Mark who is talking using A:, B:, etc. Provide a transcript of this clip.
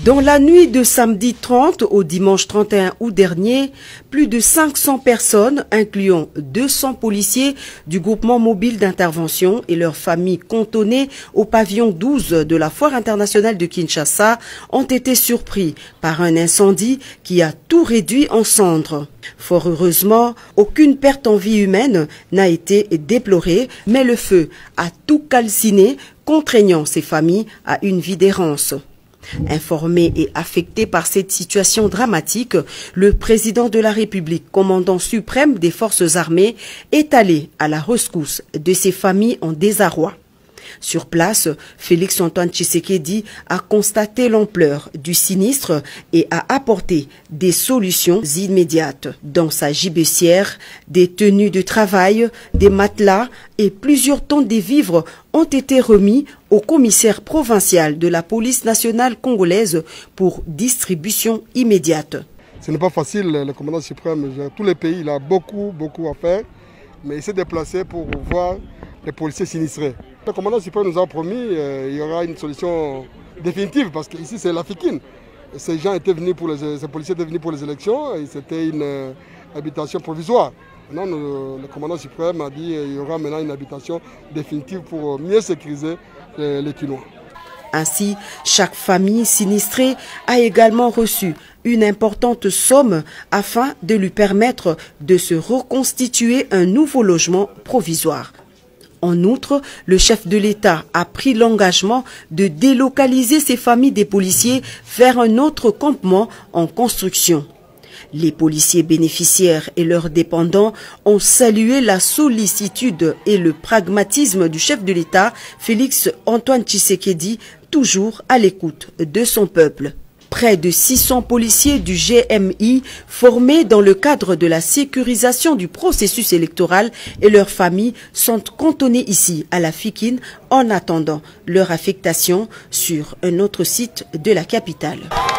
A: Dans la nuit de samedi 30 au dimanche 31 août dernier, plus de 500 personnes, incluant 200 policiers du groupement mobile d'intervention et leurs familles cantonnées au pavillon 12 de la Foire internationale de Kinshasa, ont été surpris par un incendie qui a tout réduit en cendres. Fort heureusement, aucune perte en vie humaine n'a été déplorée, mais le feu a tout calciné, contraignant ces familles à une vie d'errance. Informé et affecté par cette situation dramatique, le président de la République, commandant suprême des forces armées, est allé à la rescousse de ces familles en désarroi. Sur place, Félix-Antoine Tshisekedi a constaté l'ampleur du sinistre et a apporté des solutions immédiates. Dans sa gibecière, des tenues de travail, des matelas et plusieurs tonnes de vivres ont été remis au commissaire provincial de la police nationale congolaise pour distribution immédiate.
B: Ce n'est pas facile, le commandant suprême, tous les pays, il a beaucoup à faire, mais il s'est déplacé pour voir les policiers sinistrés. Le commandant suprême nous a promis qu'il y aura une solution définitive parce qu'ici c'est la Fikine. Ces policiers étaient venus pour les élections et c'était une habitation provisoire. Maintenant, le commandant suprême a dit qu'il y aura maintenant une habitation définitive pour mieux sécuriser les Kinois.
A: Ainsi, chaque famille sinistrée a également reçu une importante somme afin de lui permettre de se reconstituer un nouveau logement provisoire. En outre, le chef de l'État a pris l'engagement de délocaliser ces familles des policiers vers un autre campement en construction. Les policiers bénéficiaires et leurs dépendants ont salué la sollicitude et le pragmatisme du chef de l'État, Félix-Antoine Tshisekedi, toujours à l'écoute de son peuple. Près de 600 policiers du GMI formés dans le cadre de la sécurisation du processus électoral et leurs familles sont cantonnés ici à la Fikine en attendant leur affectation sur un autre site de la capitale.